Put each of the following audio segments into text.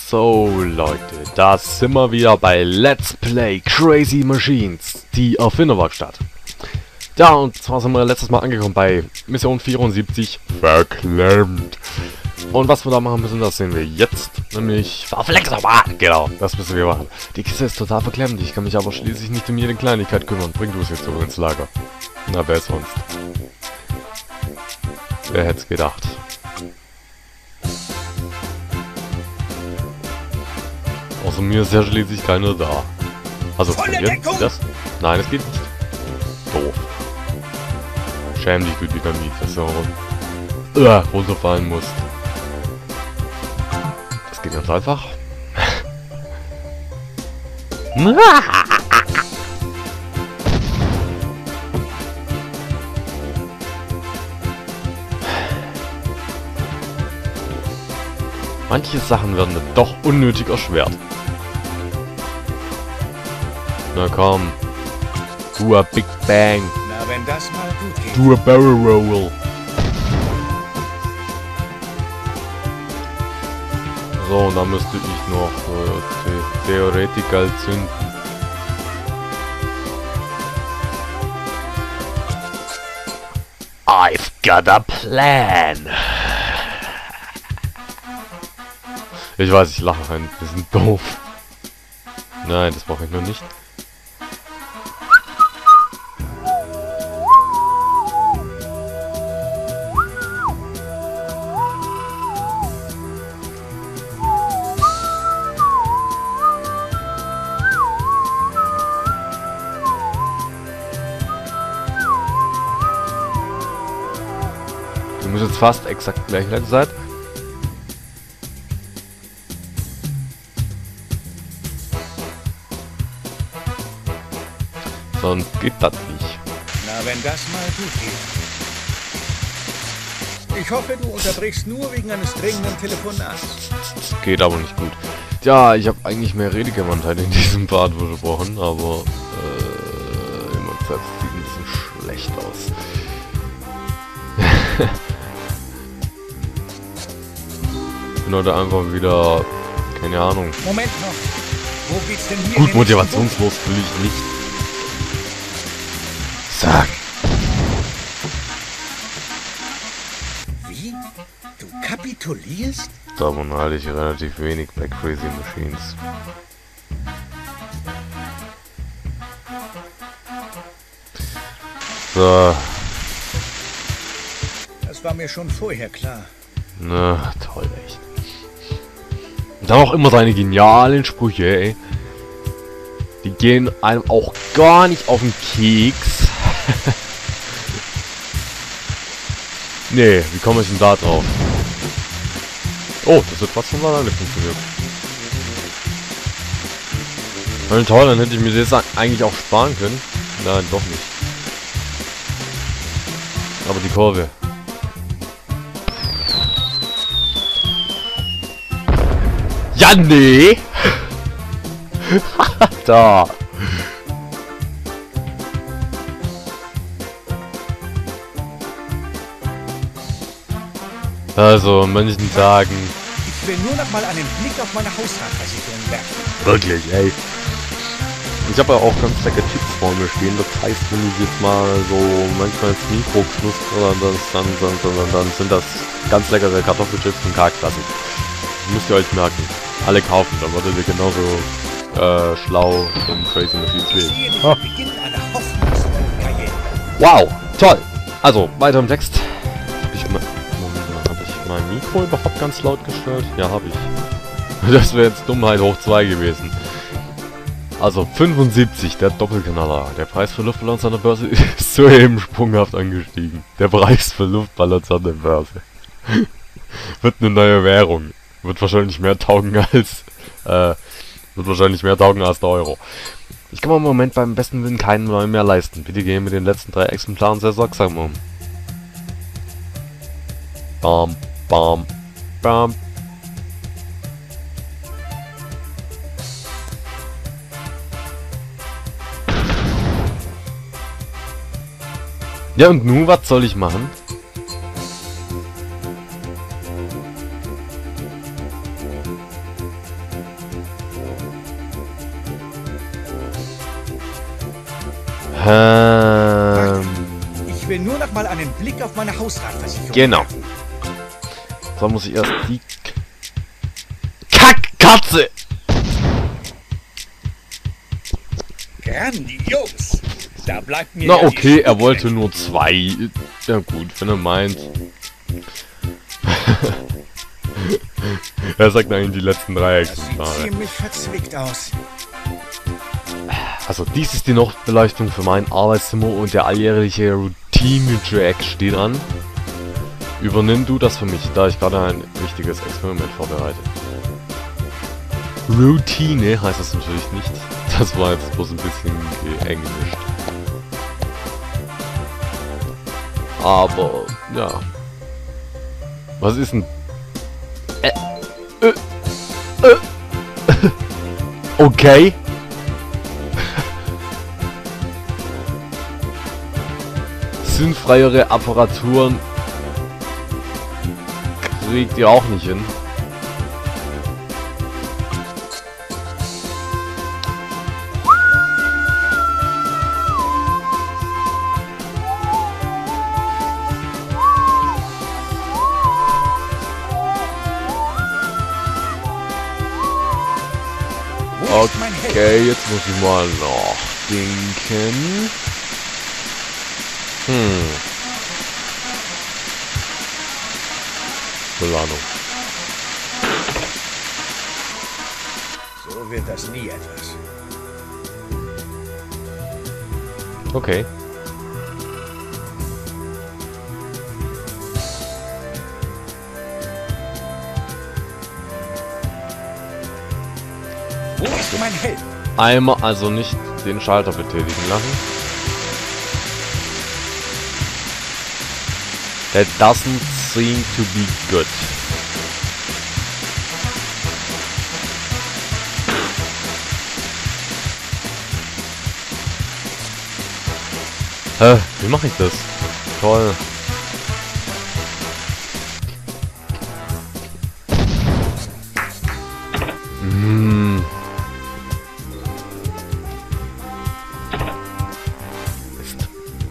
So Leute, da sind wir wieder bei Let's Play Crazy Machines, die Erfinderwerkstatt. Ja, und zwar sind wir letztes Mal angekommen bei Mission 74, verklemmt. Und was wir da machen müssen, das sehen wir jetzt, nämlich Verflexerbahn. Genau, das müssen wir machen. Die Kiste ist total verklemmt, ich kann mich aber schließlich nicht um jede Kleinigkeit kümmern. Bring du es jetzt zurück ins Lager. Na, wer sonst? Wer hätte es gedacht? Außer mir ist ja schließlich keiner da. Also von mir? Das? Nein, es geht nicht. Doof. Schäm dich, du Dynamit, dass du runterfallen musst. Das geht ganz einfach. Manche Sachen werden dann doch unnötig erschwert. Na komm. Du a Big Bang. Na, wenn das mal gut geht. Du a Barrel Roll. So, und dann müsste ich noch Theoretical zünden. I've got a plan. Ich weiß, ich lache ein bisschen doof. Nein, das brauche ich noch nicht. Du musst jetzt fast exakt gleich sein. Sonst geht das nicht. Na, wenn das mal gut geht. Ich hoffe, du unterbrichst nur wegen eines dringenden Telefonats. Geht aber nicht gut. Ja, ich habe eigentlich mehr Redegewandtheit in diesem Part versprochen, aber immer gesagt, sieht ein bisschen schlecht aus. Ich bin heute einfach wieder, keine Ahnung. Moment noch. Wo geht's denn hier? Gut, motivationslos fühle ich nicht. Sag. Wie? Du kapitulierst? Davon halte ich relativ wenig bei Crazy Machines. So. Das war mir schon vorher klar. Na, toll, echt. Und dann auch immer seine genialen Sprüche, ey. Die gehen einem auch gar nicht auf den Keks. Nee, wie komme ich denn da drauf? Oh, das wird fast von alleine funktioniert. Na toll, dann hätte ich mir das eigentlich auch sparen können. Nein, doch nicht. Aber die Kurve. Ja, nee! Da! Also, an manchen Tagen... Ich will nur noch mal einen Blick auf meine Hausratversicherung werfen. Wirklich, ey. Ich habe ja auch ganz lecker Chips vor mir stehen. Das heißt, wenn ich jetzt mal so manchmal ins Mikro knusper, dann sind das ganz leckere Kartoffelchips und Karktassen. Müsst ihr euch merken. Alle kaufen, dann werdet ihr genauso schlau in Crazy Machines wie ich. Oh. Beginn einer hoffnungsvollen Karriere. Wow, toll. Also, weiter im Text. Habe ich mein Mikro überhaupt ganz laut gestellt? Ja, habe ich. Das wäre jetzt Dummheit hoch 2 gewesen. Also 75, der Doppelknaller. Der Preis für Luftballons an der Börse ist soeben sprunghaft angestiegen. Der Preis für Luftballons an der Börse. Wird eine neue Währung. Wird wahrscheinlich mehr taugen als der Euro. Ich kann mir im Moment beim besten Willen keinen neuen mehr leisten. Bitte gehen mit den letzten 3 Exemplaren sehr sorgsam um. Bam, bam, bam. Ja, und nun, was soll ich machen? Ich will nur noch mal einen Blick auf meine Hausratversicherung. Genau. So muss ich erst die Kackkatze! Grandios! Da bleibt mir Na ja die okay, er Spucke wollte weg. nur 2. Ja gut, wenn er meint. Er sagt eigentlich die letzten 3 Das sieht Exemplare. ziemlich verzwickt aus. Also dies ist die Nachtbeleuchtung für mein Arbeitszimmer und der alljährliche Routine-Track steht an. Übernimm du das für mich, da ich gerade ein wichtiges Experiment vorbereite. Routine heißt das natürlich nicht. Das war jetzt bloß ein bisschen geenglischt. Aber, ja. Was ist denn... Okay. Sinnfreiere Apparaturen kriegt ihr auch nicht hin. Wo ist mein Held? Okay, jetzt muss ich mal nachdenken. Planung. So wird das nie etwas. Okay. Wo ist mein Held? Einmal also nicht den Schalter betätigen lassen. That doesn't seem to be good. Wie mache ich das? Toll. Mist.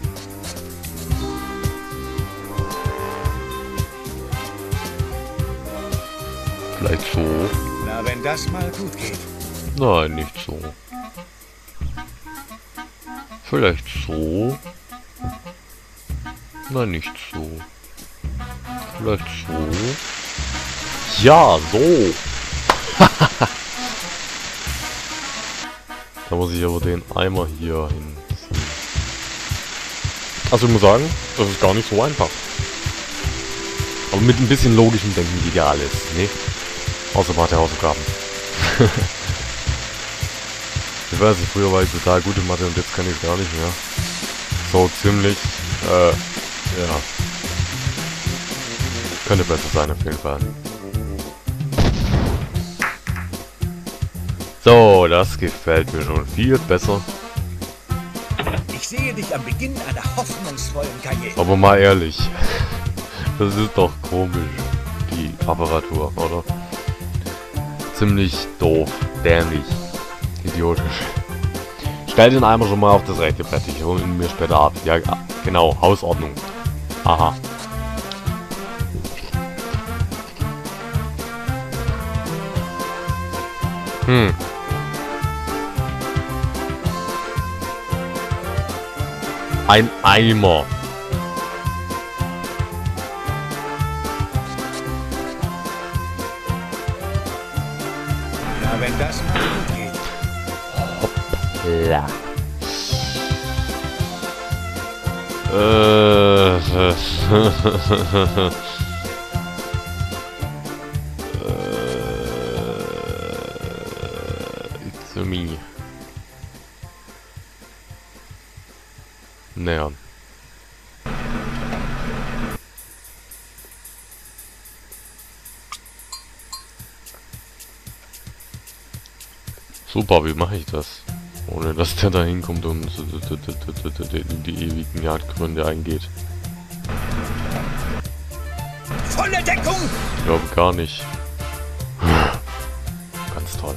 Vielleicht so. Na, wenn das mal gut geht. Nein, nicht so. Vielleicht so. Nein, nicht so. Vielleicht so. Ja, so. Da muss ich aber den Eimer hier hinziehen. Also ich muss sagen, das ist gar nicht so einfach. Aber mit ein bisschen logischem Denken geht ja alles, ne? Außer Mathe-Hausaufgaben. Ich weiß nicht, früher war ich total gut in Mathe und jetzt kann ich es gar nicht mehr. So ziemlich, ja. Könnte besser sein auf jeden Fall. So, das gefällt mir schon viel besser. Ich sehe dich am Beginn einer hoffnungsvollen Karriere. Aber mal ehrlich, das ist doch komisch, die Apparatur, oder? Ziemlich doof, dämlich, idiotisch. Stell den Eimer schon mal auf das rechte Brett, ich hole ihn mir später ab. Ja, genau, Hausordnung. Aha. Ein Eimer. Na, wenn das mal gut geht. Ja. It's me. Nähern. Super, wie mache ich das? Ohne dass der da hinkommt und die ewigen Jagdgründe eingeht. Volle Deckung! Ich glaube gar nicht. Ganz toll.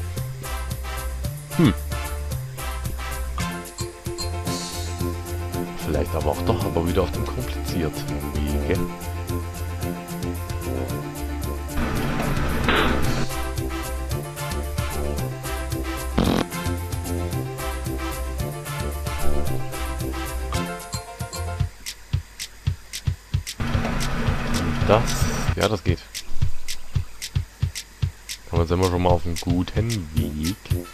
Vielleicht aber auch doch, aber wieder auf dem komplizierten Wege. Ja, das geht. Aber jetzt sind wir schon mal auf einem guten Weg.